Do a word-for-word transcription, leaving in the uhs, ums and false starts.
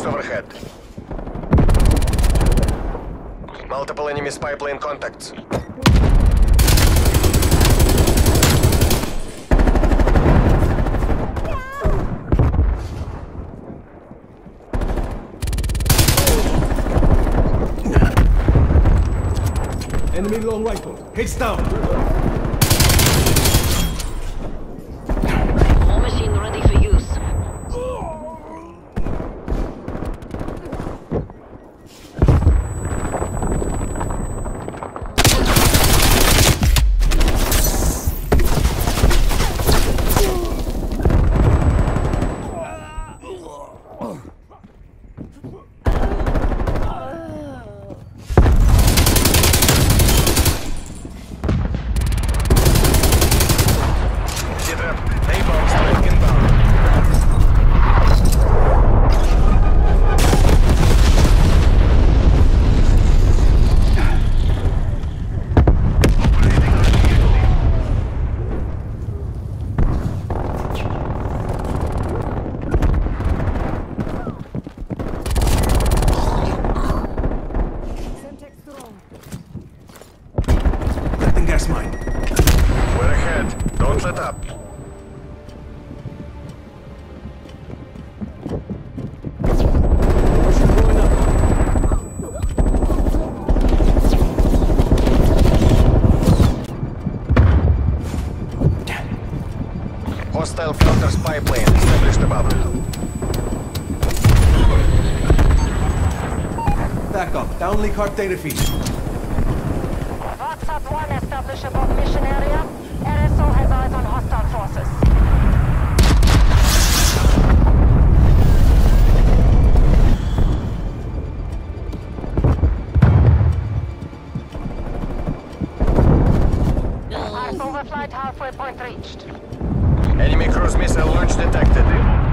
overhead. Multiple enemy spy plane contacts. Enemy long rifle. Hits down. War machine ready for use. Gas mine. We're ahead. Don't let up. Hostile counter spy plane established above. Back up. Downlink heart data feed. WhatsApp one established above mission area. R S O has eyes on hostile forces. Arc overflight halfway point reached. Enemy cruise missile launch detected.